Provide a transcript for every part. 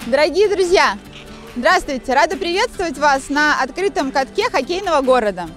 Дорогие друзья, здравствуйте! Рада приветствовать вас на открытом катке хоккейного города.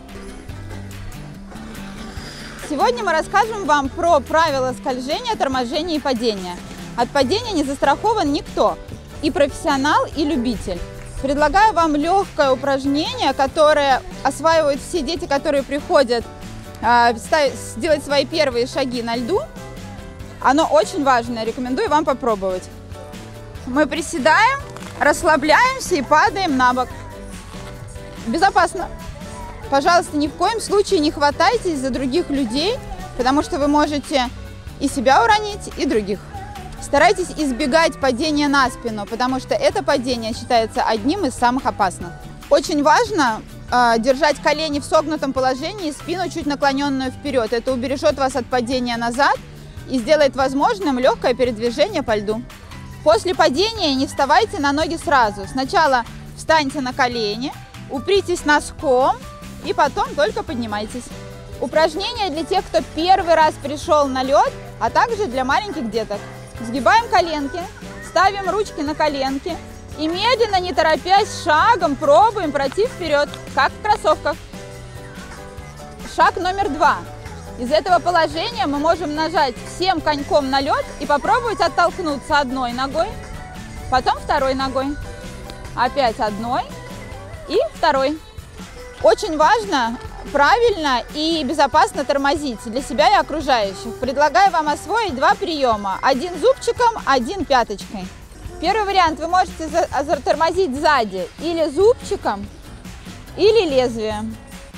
Сегодня мы расскажем вам про правила скольжения, торможения и падения. От падения не застрахован никто, и профессионал, и любитель. Предлагаю вам легкое упражнение, которое осваивают все дети, которые приходят сделать свои первые шаги на льду. Оно очень важное, рекомендую вам попробовать. Мы приседаем, расслабляемся и падаем на бок. Безопасно. Пожалуйста, ни в коем случае не хватайтесь за других людей, потому что вы можете и себя уронить, и других. Старайтесь избегать падения на спину, потому что это падение считается одним из самых опасных. Очень важно держать колени в согнутом положении и спину чуть наклоненную вперед. Это убережет вас от падения назад и сделает возможным легкое передвижение по льду. После падения не вставайте на ноги сразу. Сначала встаньте на колени, упритесь носком и потом только поднимайтесь. Упражнение для тех, кто первый раз пришел на лед, а также для маленьких деток. Сгибаем коленки, ставим ручки на коленки и медленно, не торопясь, шагом пробуем пройти вперед, как в кроссовках. Шаг номер 2. Из этого положения мы можем нажать всем коньком на лед и попробовать оттолкнуться одной ногой, потом второй ногой, опять одной и второй. Очень важно правильно и безопасно тормозить для себя и окружающих. Предлагаю вам освоить два приема. Один зубчиком, один пяточкой. Первый вариант: вы можете затормозить сзади или зубчиком, или лезвием.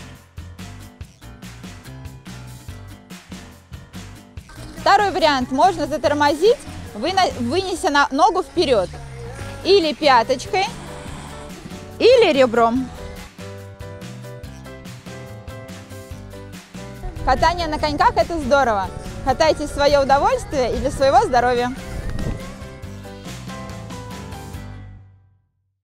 Второй вариант: можно затормозить, вынеся ногу вперед, или пяточкой, или ребром. Катание на коньках – это здорово. Катайтесь в свое удовольствие и для своего здоровья.